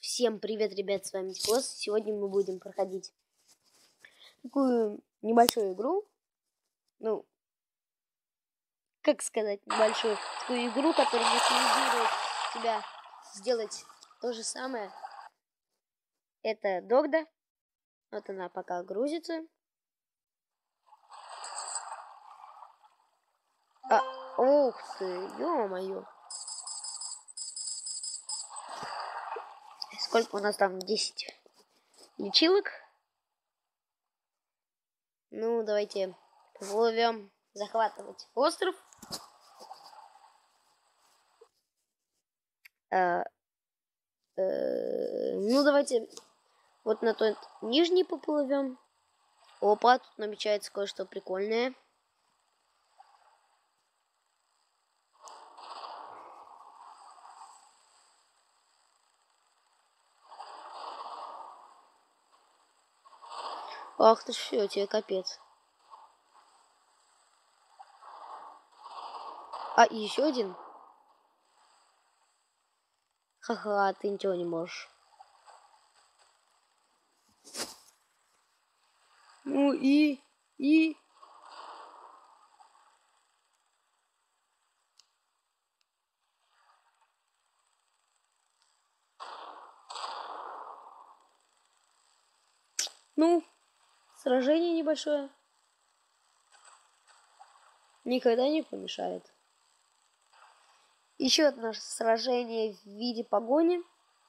Всем привет, ребят, с вами Тикос. Сегодня мы будем проходить такую небольшую игру. Ну, как сказать, небольшую такую игру, которая мотивирует тебя сделать то же самое. Это Догда. Вот она пока грузится. Ух ты, ё-моё. Сколько у нас там? 10 лечилок. Ну, давайте плывем захватывать остров. Ну, давайте вот на тот нижний поплывем. Опа, тут намечается кое-что прикольное. Ах ты ж, всё, тебе капец. И еще один. Ха-ха, ты ничего не можешь. Ну и... Ну, сражение небольшое. Никогда не помешает. Еще одно сражение в виде погони.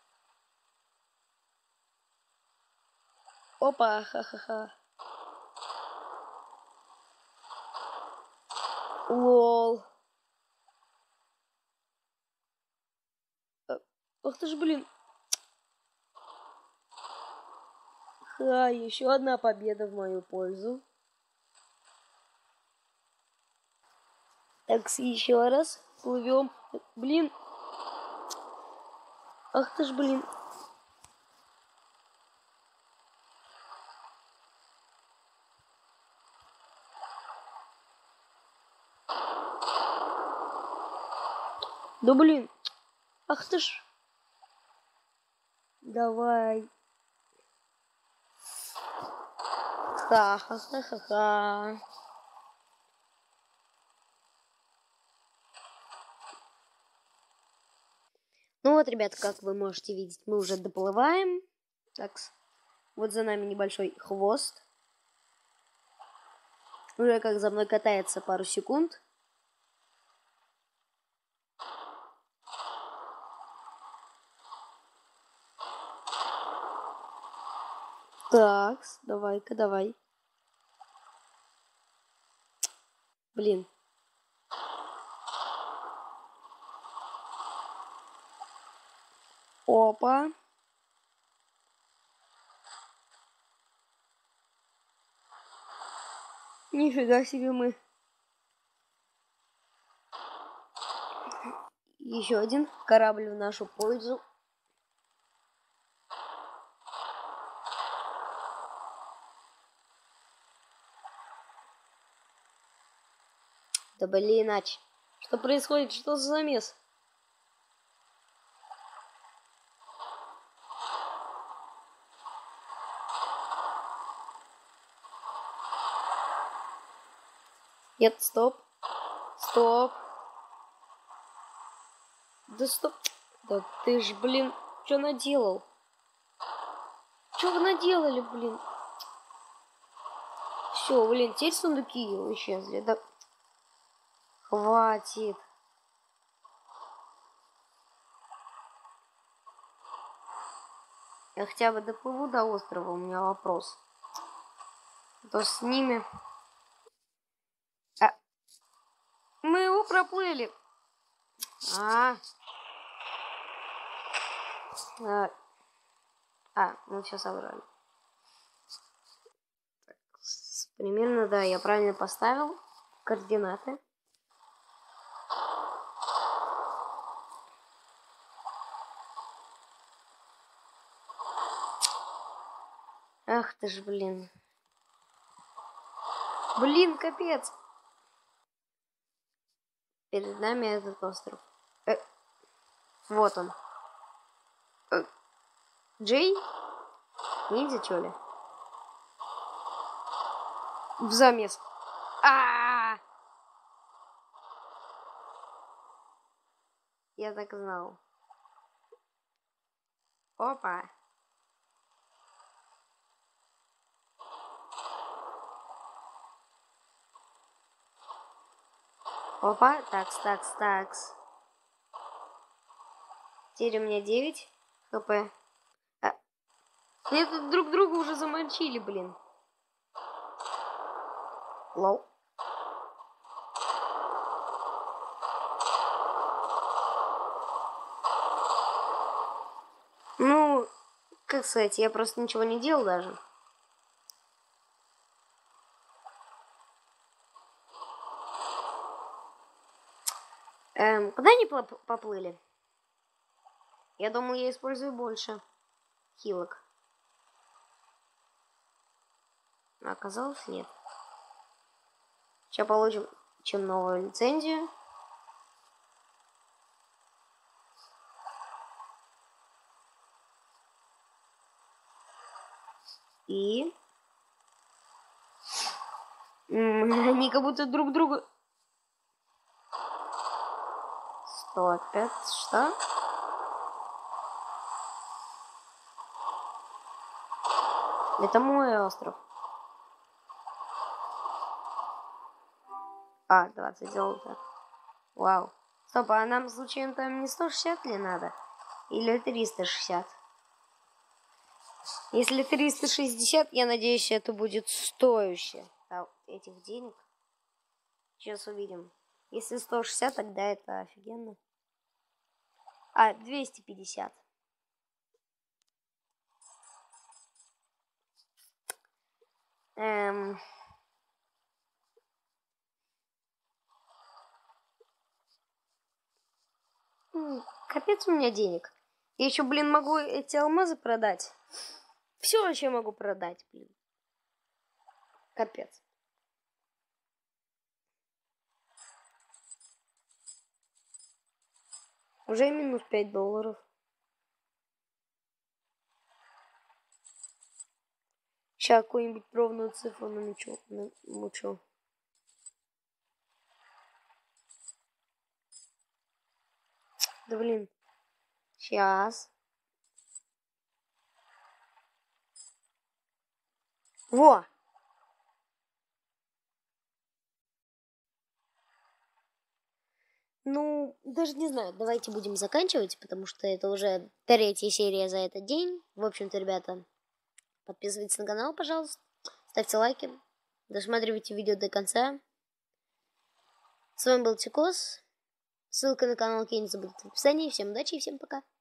Опа, ха-ха-ха. Лол. Ах ты ж, блин. Еще одна победа в мою пользу. Так, еще раз плывем. Блин. Ах ты ж, блин. Да блин. Ах ты ж. Давай. Ха-ха-ха-ха-ха. Ну вот, ребят, как вы можете видеть, мы уже доплываем. Так, вот за нами небольшой хвост. Уже как за мной катается пару секунд. Так, давай-ка, давай. Блин. Опа. Нифига себе мы. Еще один корабль в нашу пользу. Да блин, иначе. Что происходит? Что за замес? Нет, стоп. Стоп. Да стоп. Да ты ж, блин, что наделал? Что вы наделали, блин? Все, блин, теперь сундуки исчезли. Да хватит. Я хотя бы доплыву до острова, у меня вопрос. А то с ними... Мы его проплыли. Мы все собрали. Так, примерно, да, я правильно поставил координаты. Ах ты ж, блин. Блин, капец. Перед нами этот остров. Вот он. Джей? Ниндзя, что ли? В замес. А-а-а! Я так знал. Опа. Опа. Такс. Теперь у меня 9 хп. Они тут друг друга уже замочили, блин. Лол. Ну, как сказать, я просто ничего не делал даже. Куда они поплыли? Я думаю, я использую больше хилок. А оказалось, нет. Сейчас получим новую лицензию. И... они как будто друг друга... 105, что? Это мой остров. 20 золота. Вау. Стоп, а нам случайно там не 160 ли надо? Или 360? Если 360, я надеюсь, это будет стоящее этих денег. Сейчас увидим. Если 160, тогда это офигенно. 250. Капец у меня денег. Я еще, блин, могу эти алмазы продать. Все вообще могу продать, блин. Капец. Уже минус $5. Сейчас какую-нибудь ровную цифру намучу. Да блин. Сейчас. Во! Ну, даже не знаю, давайте будем заканчивать, потому что это уже 3-я серия за этот день. В общем-то, ребята, подписывайтесь на канал, пожалуйста, ставьте лайки, досматривайте видео до конца. С вами был Тикос. Ссылка на канал Кей не забудьте в описании. Всем удачи и всем пока.